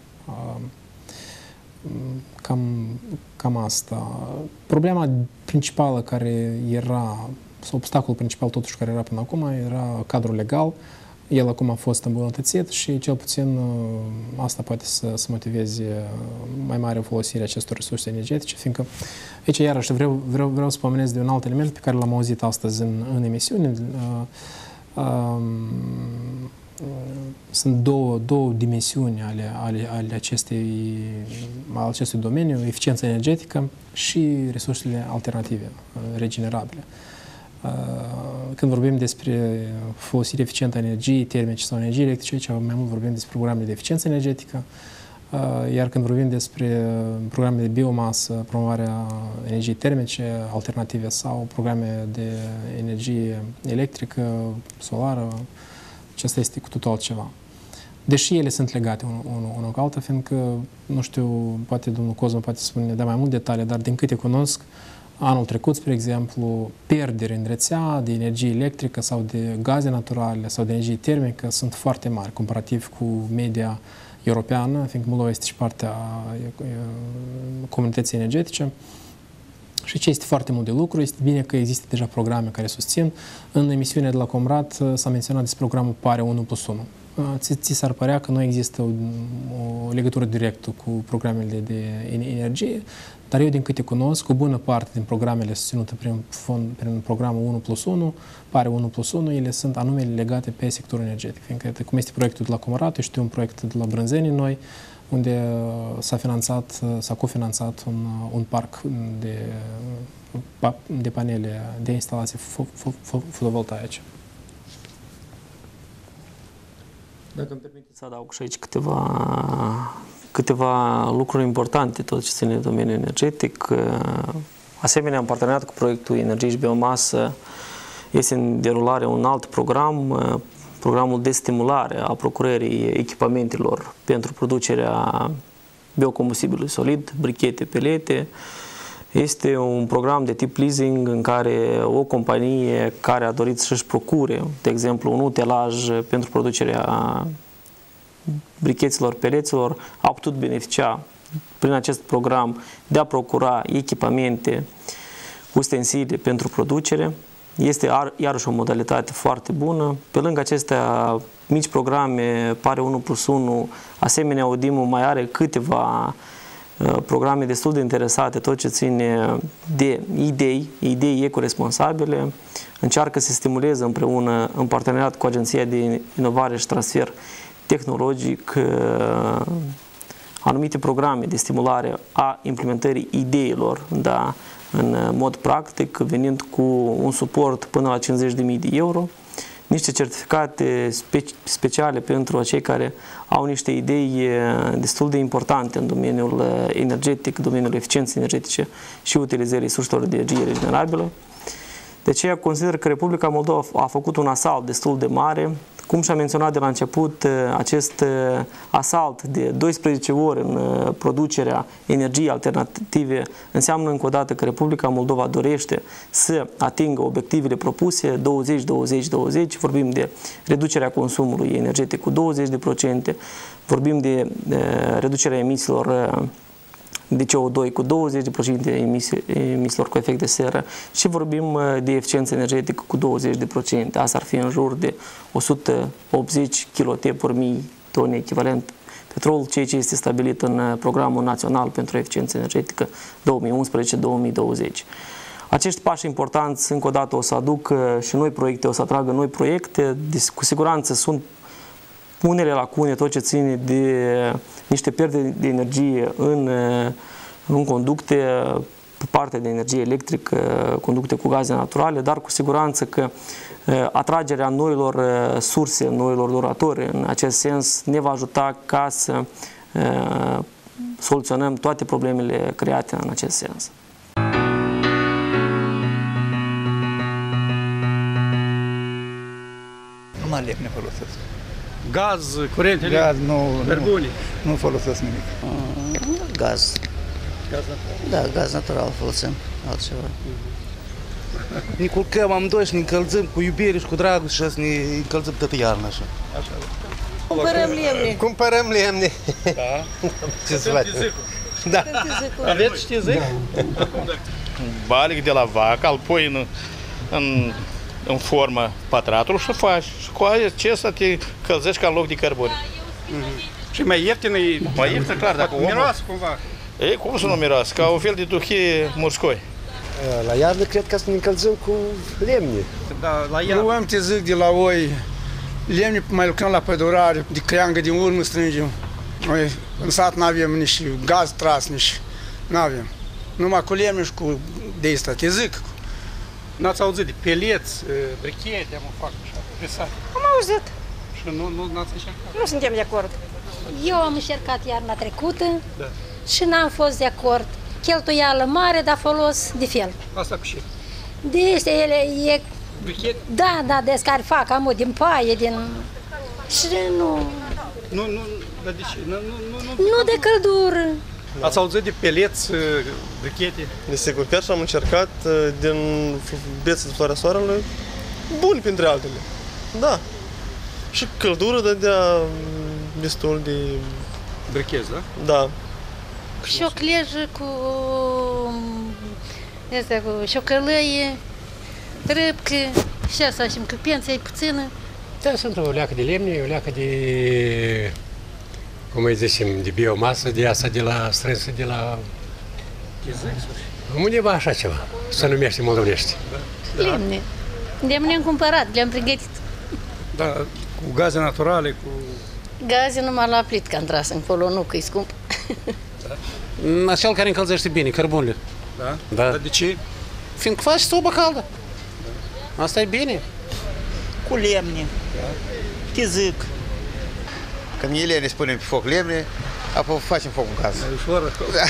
Cam, cam asta. Problema principală care era, sau obstacolul principal totuși care era până acum, era cadrul legal. El acum a fost îmbunătățit și cel puțin asta poate să, să motiveze mai mare folosirea acestor resurse energetice, fiindcă aici iarăși vreau, vreau, vreau să pomenesc de un alt element pe care l-am auzit astăzi în, în emisiune. Sunt două, două dimensiuni ale, ale, ale acestei, ale acestui domeniu, eficiența energetică și resursele alternative, regenerabile. Când vorbim despre folosirea eficientă a energiei termice sau energiei electrice, aici mai mult vorbim despre programele de eficiență energetică, iar când vorbim despre programe de biomasă, promovarea energiei termice alternative sau programe de energie electrică, solară, acesta este cu totul altceva. Deși ele sunt legate unul, unul cu alta, fiindcă, nu știu, poate domnul Cosmo poate spune da mai mult detalii, dar din câte cunosc, anul trecut, spre exemplu, pierderi în rețea de energie electrică sau de gaze naturale sau de energie termică sunt foarte mari, comparativ cu media europeană, fiindcă Moldova este și partea comunității energetice. Și ce este foarte mult de lucru, este bine că există deja programe care susțin. În emisiunea de la Comrat s-a menționat despre programul Pare unu plus unu. Ți, ți s-ar părea că nu există o, o legătură directă cu programele de energie, dar eu, din câte cunosc, o bună parte din programele susținute prin, fond, prin programul unu plus unu, Pare unu plus unu, ele sunt anume legate pe sectorul energetic. Fiindcă, cum este proiectul de la Comorat, eu știu un proiect de la Brânzenii noi, unde s-a finanțat, s-a cofinanțat un, un parc de, de panele, de instalații fotovoltaice. Dacă îmi permiteți să adaug și aici câteva, câteva lucruri importante, tot ce ține de domeniul energetic. Asemenea, în parteneriat cu proiectul Energie și Biomasă, este în derulare un alt program, programul de stimulare a procurării echipamentelor pentru producerea biocombustibilului solid, brichete, pelete. Este un program de tip leasing în care o companie care a dorit să-și procure, de exemplu, un utilaj pentru producerea bricheților, peleților, a putut beneficia prin acest program de a procura echipamente, ustensile pentru producere. Este iarăși o modalitate foarte bună. Pe lângă acestea mici programe, Pare unu plus unu, asemenea Odimul mai are câteva programe destul de interesate, tot ce ține de idei, idei ecoresponsabile, încearcă să stimuleze împreună, în parteneriat cu Agenția de Inovare și Transfer Tehnologic, anumite programe de stimulare a implementării ideilor, da, în mod practic, venind cu un suport până la cincizeci de mii de euro, niște certificate speciale pentru acei care au niște idei destul de importante în domeniul energetic, domeniul eficienței energetice și utilizării surselor de energie regenerabilă. De aceea consider că Republica Moldova a făcut un asalt destul de mare. Cum și-a menționat de la început, acest asalt de douăsprezece ore în producerea energiei alternative înseamnă încă o dată că Republica Moldova dorește să atingă obiectivele propuse douăzeci douăzeci douăzeci. Vorbim de reducerea consumului energetic cu douăzeci la sută, vorbim de reducerea emisiilor de C O doi cu douăzeci la sută emisiilor cu efect de seră și vorbim de eficiență energetică cu douăzeci la sută. Asta ar fi în jur de o sută optzeci kilotoni per mii tone echivalent petrol, ceea ce este stabilit în Programul Național pentru Eficiență Energetică două mii unsprezece două mii douăzeci. Acești pași importanți, încă o dată, o să aducă și noi proiecte, o să atragă noi proiecte. Cu siguranță sunt unele lacune, tot ce ține de niște pierderi de energie în, în conducte, pe partea de energie electrică, conducte cu gaze naturale, dar cu siguranță că atragerea noilor surse, noilor duratori în acest sens ne va ajuta ca să soluționăm toate problemele create în acest sens. Numai lemn ne folosesc. Gaz, curent, gaz, nu, cărbune. Nu, nu folosesc nimic. Gaz. Gaz natural. Da, gaz natural folosim, altceva. Ne culcăm amândoi și ne încălzăm cu iubire și cu dragoste și să ne încălzăm toată iarna așa. Așa. Cumpărăm lemne. Cumpărăm lemne. Da. Ce să facem? Da. Aveți tizic? Da. Balic de la vacă, îl pui în, în, în formă pătratul și faci. Și cu acesta te călzești ca în loc de cărbune. Mm-hmm. Și mai ieftin e... Mai ieftin, clar, dacă omul... Miroase cumva. Ei, cum să nu miroase? Ca un fel de duhie murscoi. La iarnă cred că să ne încălzăm cu lemne. Da, la iarnă. Luăm tizic de la oi, lemne mai lucrăm la pădurare, de creangă din urmă strângem. Noi în sat n-avem nici gaz tras, nici n-avem. Numai cu lemne și cu de asta, tizic. N-ați auzit de peleți, brichete, mă fac așa, presate? Am auzit. Și nu, nu n-ați încercat? Nu suntem de acord. Eu am încercat iarna trecută, da, și n-am fost de acord. Cheltuială mare, dar folos de fel. Asta cu ce? De este ele, e... Brichete? Da, da, de care fac, am din paie, din... Și nu... Nu, nu, dar de ce? Nu, nu, nu, nu de căldură. Ați auzit de peleți, brichete? Desigur, chiar și am încercat din bețe de floarea soarelui, buni printre altele. Da. Și căldură dădea destul de... Brichezi, da? Da. Șoclejă cu... Asta, cu șocălăie, trăpcă, și asta, și încăpența e puțină. Da, sunt o leacă de lemne, o leacă de... cum îi zicem, de biomasă, de asta de la strânsă, de la... Undeva așa ceva, se numește moldovenește. Da. Lemne. Lemne am cumpărat, le-am pregătit. Da, cu gaze naturale, cu... Gaze numai la plită, că am tras încolo, nu, că e scump. Da. Acel care încălzește bine, cărbunele. Da? Da. Dar de ce? Fiindcă faci sobă caldă. Da. Asta e bine. Cu lemne, da, tizic. Când ele ne spunem pe foc lemne, apoi facem foc în casă. Ușor, da.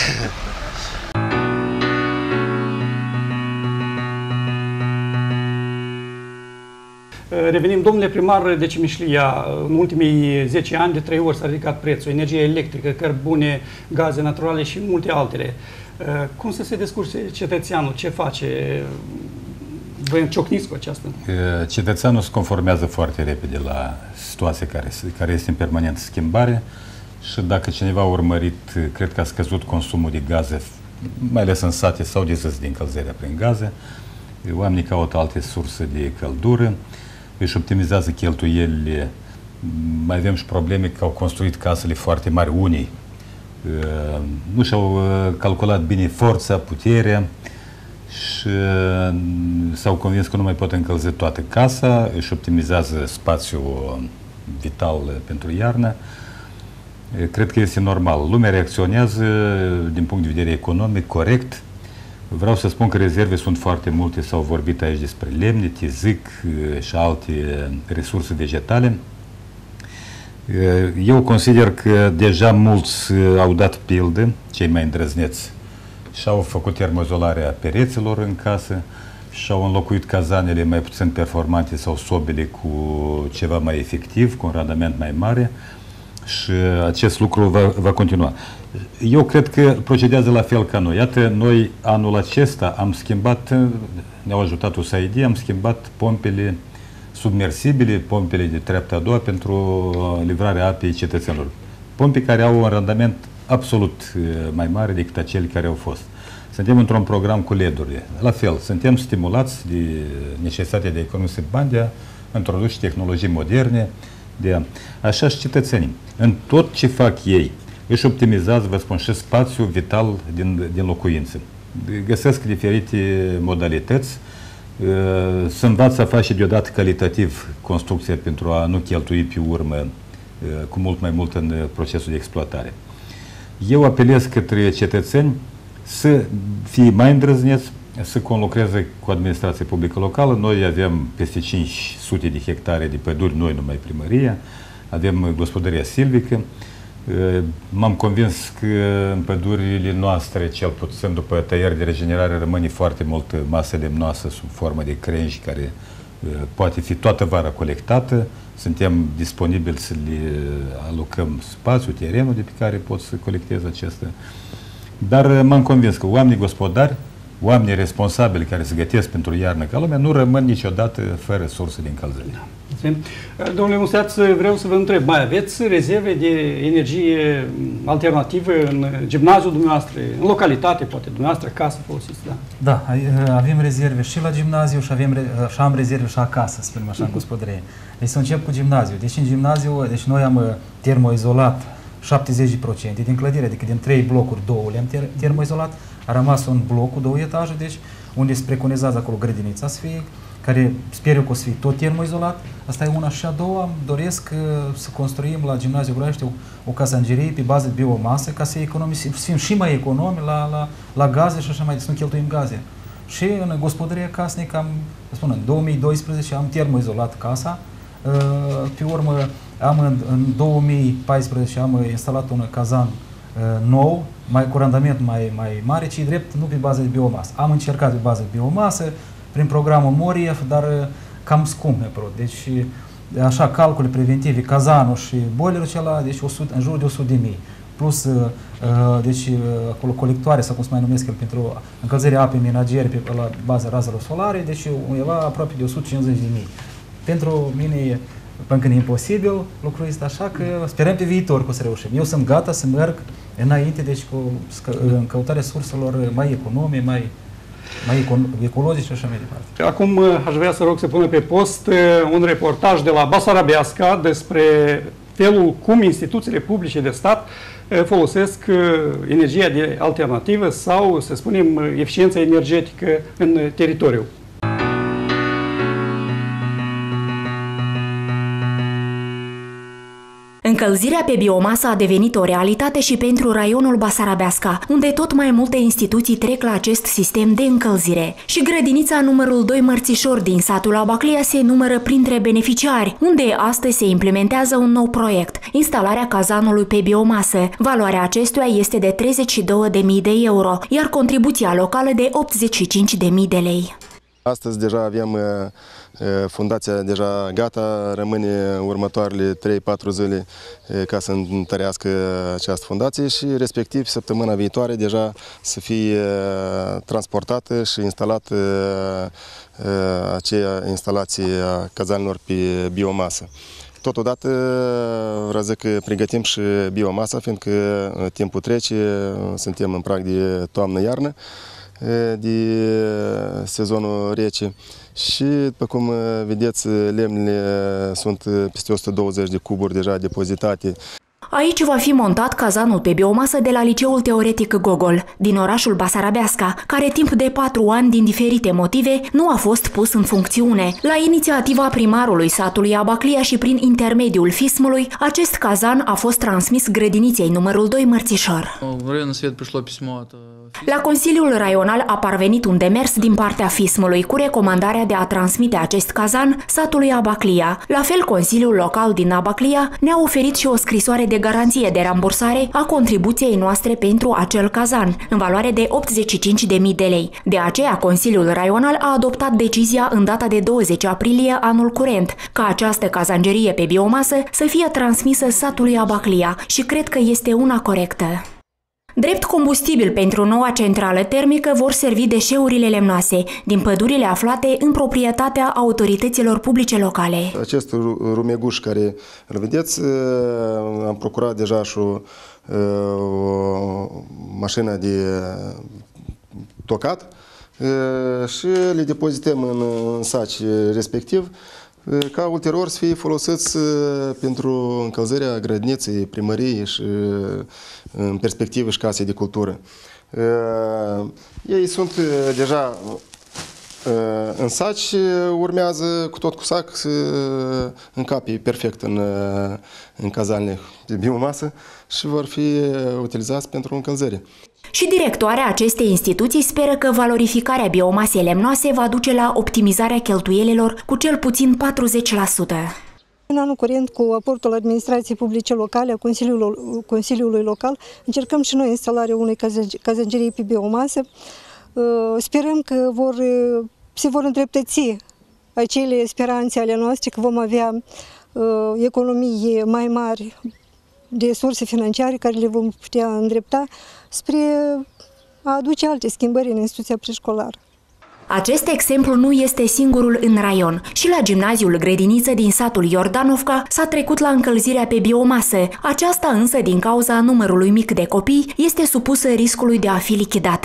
Revenim, domnule primar de Cimișlia, în ultimii zece ani de trei ori s-a ridicat prețul, energie electrică, cărbune, gaze naturale și multe altele. Cum să se descurce cetățeanul? Ce face? Vă înciocniți cu aceasta? Cetățeanul se conformează foarte repede la situația care, care este în permanentă schimbare și dacă cineva a urmărit, cred că a scăzut consumul de gaze, mai ales în sate sau de zis din încălzirea prin gaze, oamenii caută alte surse de căldură, își optimizează cheltuielile, mai avem și probleme că au construit casele foarte mari unii, nu și-au calculat bine forța, puterea și s-au convins că nu mai pot încălzi toată casa, își optimizează spațiul vital pentru iarnă. Cred că este normal. Lumea reacționează din punct de vedere economic, corect. Vreau să spun că rezerve sunt foarte multe, s-au vorbit aici despre lemne, tizic și alte resurse vegetale. Eu consider că deja mulți au dat pildă, cei mai îndrăzneți, și-au făcut termoizolarea pereților în casă și-au înlocuit cazanele mai puțin performante sau sobele cu ceva mai efectiv, cu un randament mai mare și acest lucru va, va continua. Eu cred că procedează la fel ca noi. Iată, noi anul acesta am schimbat, ne-au ajutat U S A I D, am schimbat pompele submersibile, pompele de treapta a doua pentru livrarea apei cetățenilor. Pompe care au un randament absolut mai mare decât acele care au fost. Suntem într-un program cu L E D-uri. La fel, suntem stimulați de necesitatea de a economisi bani, de a introduce tehnologii moderne, de a... Așa și cetățenii. În tot ce fac ei, își optimizează, vă spun, și spațiul vital din, din locuință. Găsesc diferite modalități, se învață a face deodată calitativ construcția pentru a nu cheltui pe urmă cu mult mai mult în procesul de exploatare. Eu apelez către cetățeni să fie mai îndrăzneți, să conlucreze cu administrația publică locală. Noi avem peste cinci sute de hectare de păduri, noi numai primăria, avem gospodăria silvică. M-am convins că în pădurile noastre, cel puțin după tăieri de regenerare, rămâne foarte multă masă lemnoasă sub formă de crengi care poate fi toată vara colectată. Suntem disponibili să le alocăm spațiu, terenul de pe care pot să colectez acestea. Dar m-am convins că oamenii gospodari oamenii responsabili care se gătesc pentru iarnă ca lumea nu rămân niciodată fără surse de încălzire. Domnule Musteaț, vreau să vă întreb, mai aveți rezerve de energie alternativă în gimnaziul dumneavoastră, în localitate, poate dumneavoastră, casă folosiți? Da, da, avem rezerve și la gimnaziu și, avem, și am rezerve și acasă, să spunem așa, în gospodărie. Deci să încep cu gimnaziu. Deci în gimnaziu, deci noi am termoizolat șaptezeci la sută din clădire, adică din trei blocuri, două le-am ter termoizolat, a rămas un bloc cu două etaje, deci unde se preconizează acolo grădinița să fie, care sper eu că o să fie tot termoizolat. Asta e una și a doua. Doresc uh, să construim la Gimnaziul Groaiești o, o cazangerie pe bază de biomasă ca să economisim, să fim și mai economi la, la, la gaze și așa mai, să nu cheltuim gaze. Și în gospodărie casnică am, spun, în două mii doisprezece am termoizolat casa. Uh, pe urmă am în, în două mii paisprezece am instalat un cazan uh, nou, mai cu randament mai, mai mare, ci drept nu pe bază de biomasă. Am încercat pe bază de biomasă prin programul Morief, dar cam scump mi-a părut. Deci, așa, calcule preventive, cazanul și boilerul acela, deci o sută, în jur de o sută de mii. Plus, uh, deci, acolo colectoare, sau cum se mai numesc el, pentru încălzirea apei menagere pe, la baza razelor solare, deci undeva aproape de o sută cincizeci de mii. Pentru mine e până când e imposibil lucrul este, așa că sperăm pe viitor că o să reușim. Eu sunt gata să merg înainte, deci cu în căutarea surselor mai econome, mai mai ecologici și așa mai departe. Acum aș vrea să rog să pună pe post un reportaj de la Basarabeasca despre felul cum instituțiile publice de stat folosesc energia de alternativă sau, să spunem, eficiența energetică în teritoriu. Încălzirea pe biomasă a devenit o realitate și pentru raionul Basarabeasca, unde tot mai multe instituții trec la acest sistem de încălzire. Și grădinița numărul doi Mărțișor din satul Abaclia se numără printre beneficiari, unde astăzi se implementează un nou proiect, instalarea cazanului pe biomasă. Valoarea acestuia este de treizeci și două de mii de euro, iar contribuția locală de optzeci și cinci de mii de lei. Astăzi deja avem fundația deja gata, rămâne următoarele trei patru zile ca să întărească această fundație și respectiv săptămâna viitoare deja să fie transportată și instalată aceea instalație a cazanilor pe biomasă. Totodată vreau să că pregătim și biomasa, fiindcă timpul trece, suntem în prag de toamnă-iarnă, de sezonul rece și, după cum vedeți, lemnele sunt peste o sută douăzeci de cuburi deja depozitate. Aici va fi montat cazanul pe biomasă de la Liceul Teoretic Gogol, din orașul Basarabeasca, care timp de patru ani, din diferite motive, nu a fost pus în funcțiune. La inițiativa primarului satului Abaclia și prin intermediul FISM-ului, acest cazan a fost transmis grădiniței numărul doi Mărțișor. La Consiliul Raional a parvenit un demers din partea FISM-ului cu recomandarea de a transmite acest cazan satului Abaclia. La fel, Consiliul Local din Abaclia ne-a oferit și o scrisoare de garanție de rambursare a contribuției noastre pentru acel cazan, în valoare de optzeci și cinci de mii de lei. De aceea, Consiliul Raional a adoptat decizia în data de douăzeci aprilie anul curent, ca această cazangerie pe biomasă să fie transmisă satului Abaclia și cred că este una corectă. Drept combustibil pentru noua centrală termică vor servi deșeurile lemnoase din pădurile aflate în proprietatea autorităților publice locale. Acest rumeguș care îl vedeți, am procurat deja și o, o mașină de tocat și le depozităm în, în saci respectiv, ca ulterior să fie folosiți pentru încălzirea grădiniței, primăriei și în perspectivă și casei de cultură. Ei sunt deja în saci, urmează cu tot cu sac să încape perfect în, în cazanele de biomasă și vor fi utilizați pentru încălzire. Și directoarea acestei instituții speră că valorificarea biomasei lemnoase va duce la optimizarea cheltuielilor cu cel puțin patruzeci la sută. În anul curent, cu aportul administrației publice locale, a Consiliului, Consiliului Local, încercăm și noi instalarea unei cazangerii pe biomasă. Sperăm că vor, se vor îndreptăți acele speranțe ale noastre, că vom avea economii mai mari de surse financiare care le vom putea îndrepta spre a aduce alte schimbări în instituția preșcolară. Acest exemplu nu este singurul în raion. Și la gimnaziul Grădiniță din satul Iordanovca s-a trecut la încălzirea pe biomasă. Aceasta însă, din cauza numărului mic de copii, este supusă riscului de a fi lichidată.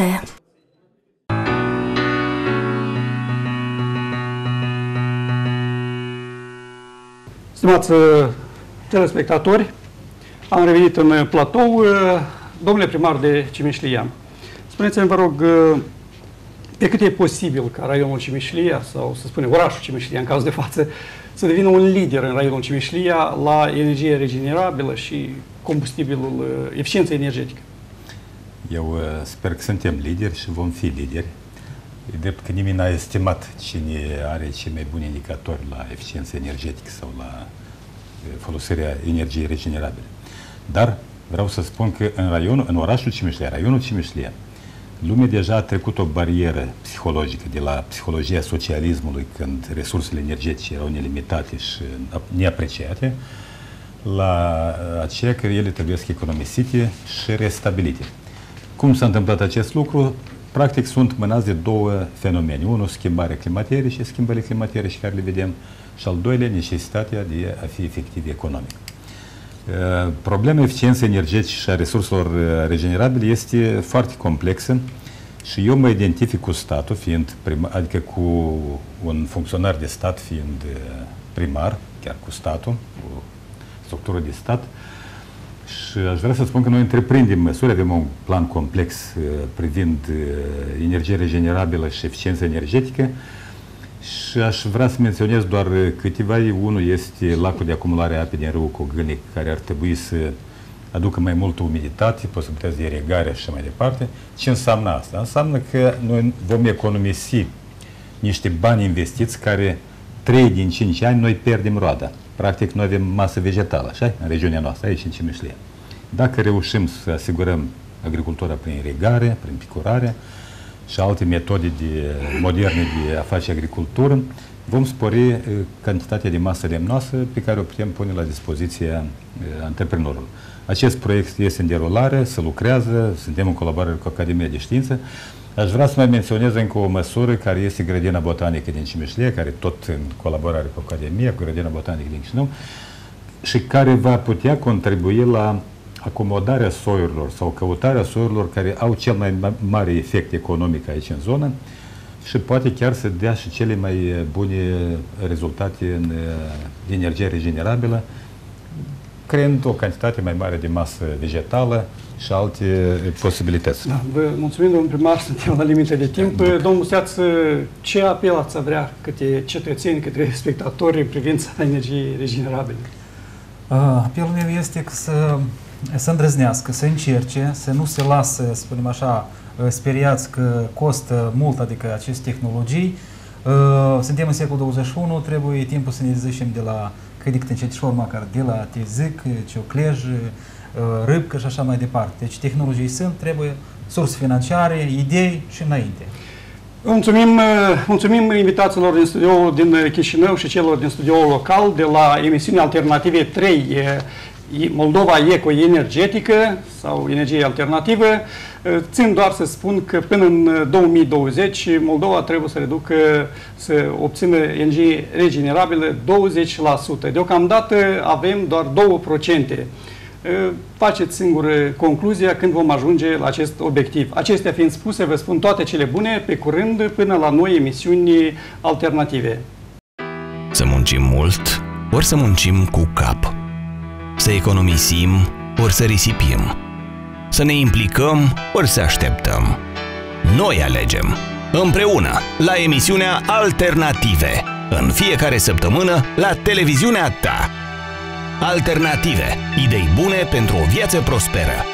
Stimați telespectatori, am revenit în platou. Domnule primar de Cimișlia, spuneți-mi, vă rog, pe cât e posibil ca raionul Cimișlia, sau să spunem orașul Cimișlia în caz de față, să devină un lider în raionul Cimișlia la energie regenerabilă și combustibilul, eficiență energetică? Eu sper că suntem lideri și vom fi lideri. E drept că nimeni n-a estimat cine are cei mai buni indicatori la eficiență energetică sau la folosirea energiei regenerabile. Dar vreau să spun că în raionul, în orașul Cimișlia, raionul Cimișlia, lumea deja a trecut o barieră psihologică de la psihologia socialismului, când resursele energetice erau nelimitate și neapreciate, la aceea că ele trebuie să economisite și restabilite. Cum s-a întâmplat acest lucru? Practic sunt mânați de două fenomene. Unul, schimbarea climaterice, schimbările climaterice care le vedem, și al doilea, necesitatea de a fi efectiv economic. Problema eficienței energetice și a resurselor regenerabile este foarte complexă și eu mă identific cu statul, fiind primar, adică cu un funcționar de stat, fiind primar, chiar cu statul, cu structură de stat. Și aș vrea să spun că noi întreprindem măsuri, avem un plan complex privind energie regenerabilă și eficiență energetică și aș vrea să menționez doar câteva. Unul este lacul de acumulare a apei din râul Cogânic, care ar trebui să aducă mai multă umiditate, posibilități de irigare și mai departe. Ce înseamnă asta? Înseamnă că noi vom economisi niște bani investiți care trei din cinci ani noi pierdem roada. Practic, noi avem masă vegetală, așa, în regiunea noastră, aici în Cimișlia. Dacă reușim să asigurăm agricultura prin irigare, prin picurare și alte metode de, moderne de a face agricultură, vom spori cantitatea de masă lemnoasă pe care o putem pune la dispoziția antreprenorului. Acest proiect este în derulare, se lucrează, suntem în colaborare cu Academia de Știință. Aș vrea să mai menționez încă o măsură care este grădina botanică din Cimișlia, care tot în colaborare cu Academia, cu grădina botanică din Chișinău, și care va putea contribui la acomodarea soiurilor sau căutarea soiurilor care au cel mai mare efect economic aici în zonă și poate chiar să dea și cele mai bune rezultate în energie regenerabilă, creând o cantitate mai mare de masă vegetală și alte posibilități. Da, vă mulțumim, domnul primar, suntem la limite de timp. Da. Domnul Musteaț, ce apel ați vrea către cetățeni, către spectatori în privința energiei regenerabile? Apelul meu este că să, să îndrăznească, să încerce, să nu se lasă, să spunem așa, speriați că costă mult, adică aceste tehnologii. Suntem în secolul douăzeci și unu, trebuie timpul să ne zicem de la Cădic Tânceșor, măcar de la Tezic, Cioclej, Râbcă și așa mai departe. Deci tehnologii sunt, trebuie surse financiare, idei și înainte. Mulțumim, mulțumim invitațiilor din studioul din Chișinău și celor din studioul local de la emisiunea Alternative trei, Moldova Eco-Energetică sau Energie Alternativă. Țin doar să spun că până în două mii douăzeci Moldova trebuie să reducă, să obțină energie regenerabilă douăzeci la sută. Deocamdată avem doar două procente. Faceți singur concluzia când vom ajunge la acest obiectiv. Acestea fiind spuse, vă spun toate cele bune, pe curând, până la noi emisiuni alternative. Să muncim mult, ori să muncim cu cap. Să economisim, ori să risipim. Să ne implicăm, ori să așteptăm. Noi alegem, împreună, la emisiunea Alternative, în fiecare săptămână, la televiziunea ta. Alternative. Idei bune pentru o viață prosperă.